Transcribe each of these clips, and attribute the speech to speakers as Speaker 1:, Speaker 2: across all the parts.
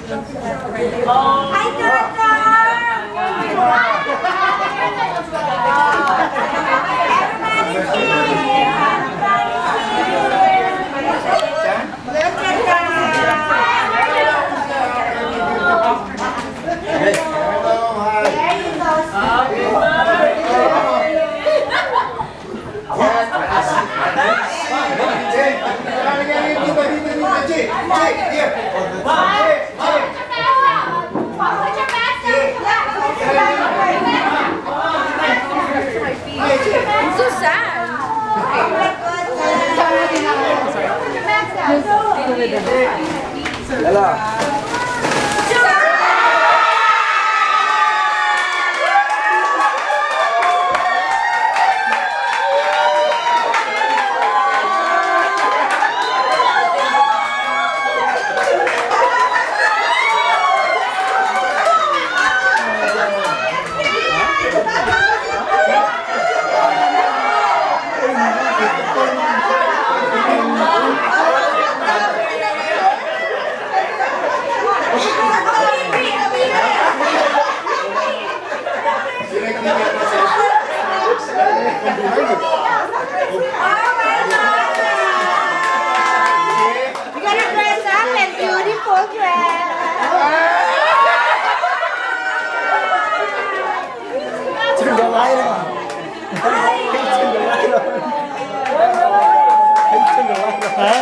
Speaker 1: Hi, Tata! Everybody's here! Look at that! There you go.
Speaker 2: I'm so sad.
Speaker 3: Hello. Turn the light on. Turn the light on. Turn the light on. Huh?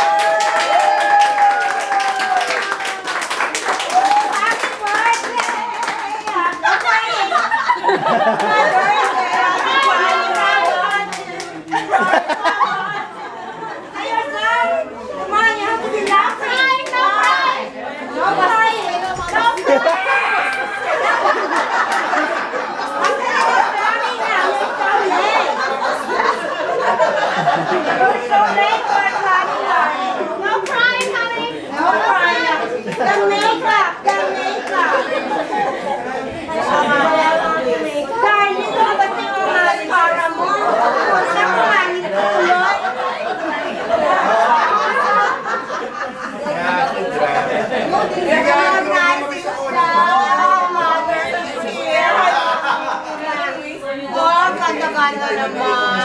Speaker 1: Ganda naman.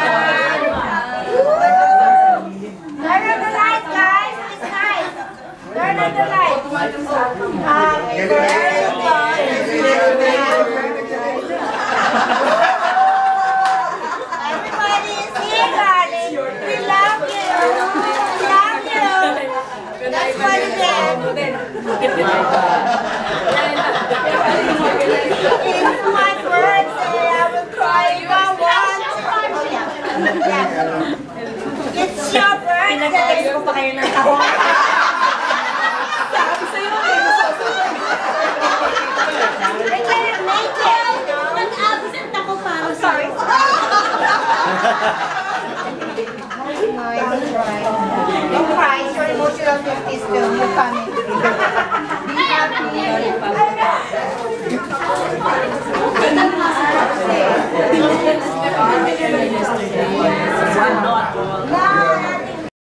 Speaker 1: Turn on the light, guys. It's nice. Turn on the light. Happy birthday. Everybody is here, darling. We love you. We love you. That's what it is. It's my birthday. I will cry if I want to. It's your birthday.
Speaker 2: Pinag-text ko pa kayo ng tawa.
Speaker 1: Sabi sa'yo I can't make it. Nag-absent ako para. I'm sorry.